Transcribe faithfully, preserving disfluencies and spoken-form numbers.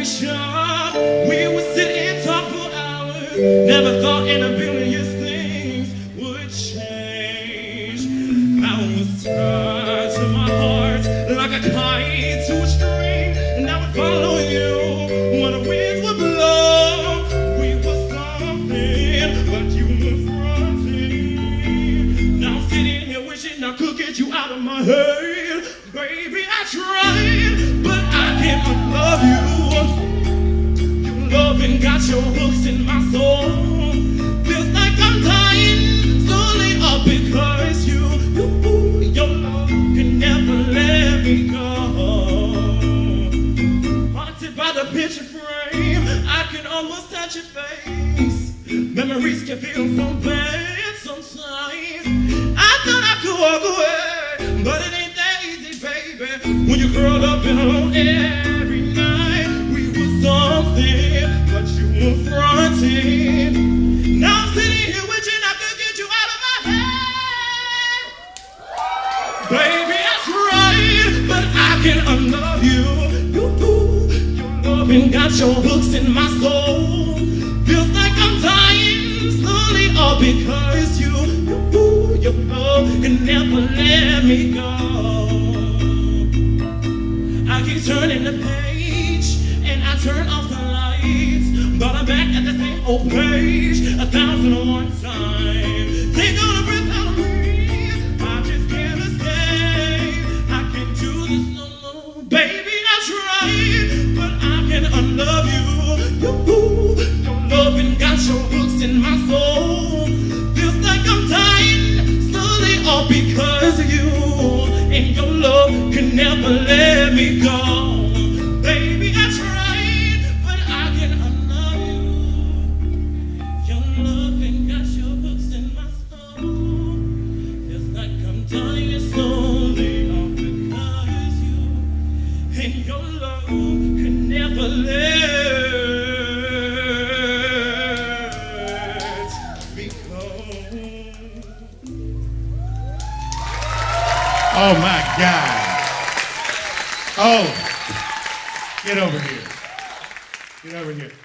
conversation. We would sit and talk for hours. Never thought in a billion things would change. I was tied to my heart like a kite to a string, and I would follow you when the winds would blow. We were something, but you were fronting. Now I'm sitting here wishing I could get you out of my head. Baby, I tried, but I can't unlove you. Your loving got your hooks in my soul. Feels like I'm dying slowly up because you, you, your love can never let me go. Haunted by the picture frame, I can almost touch your face. Memories can feel so bad sometimes. I thought I could walk away, but it ain't that easy, baby. When you curled up and alone every night, we were something, but you were fronting. Now I'm sitting here wishing I could get you out of my head. Baby, I tried, but I can't unlove you. You, your loving got your hooks in my soul. Feels like I'm dying slowly, all because you, you, your love can never let me go. I keep turning the page, and I turn off the lights, but I'm back at the same old page a thousand and one times. Take all the breath out of me, I just can't escape. I can't do this no more. Baby, I tried, but I can't unlove you. You, your loving got your hooks in my soul. Feels like I'm dying slowly, all because of you. And your love can never let me go. Baby, I tried, but I can't unlove you. Your love ain't got your hooks in my soul. Feels like I'm dying slowly, all because you. And your love can never let me go. Oh my God. Oh, get over here. Get over here.